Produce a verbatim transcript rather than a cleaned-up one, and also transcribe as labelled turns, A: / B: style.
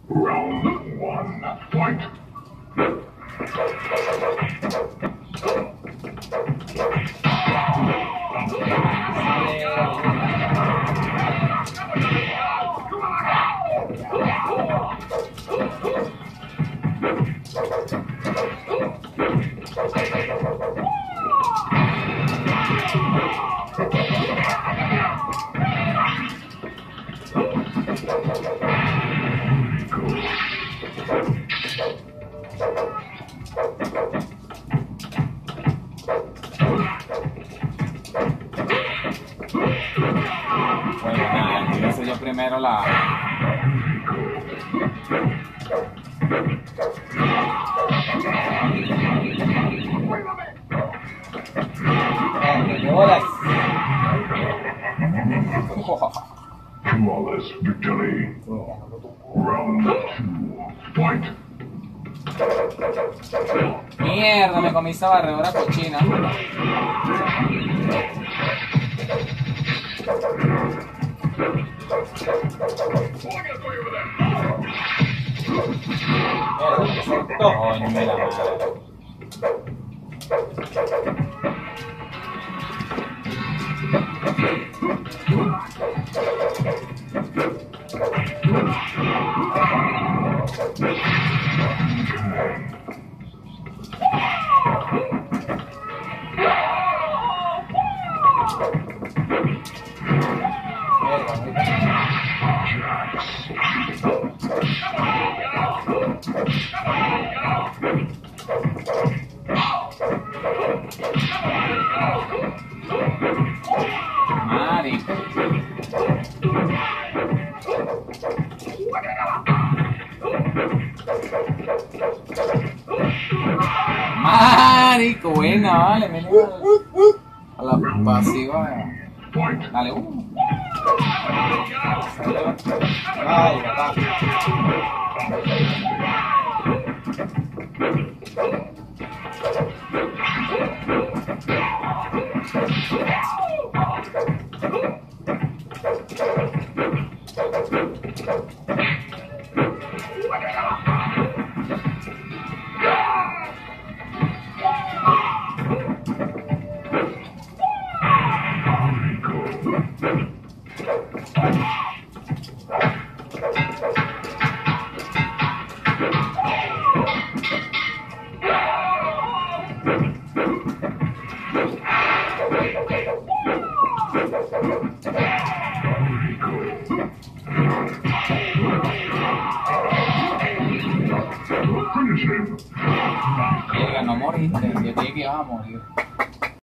A: Round one, fight!
B: Bueno, nada, empiezo yo primero la... ¡Qué bolas!
A: Flawless victory. Round two, fight!
B: Mierda, me comí esa barredora cochina. Coño, me la madre. Marico. Marico, buena, vale, me a la pasiva. Dale, uno. Ay, papá. Llega, no moriste, yo dije que ibas a morir.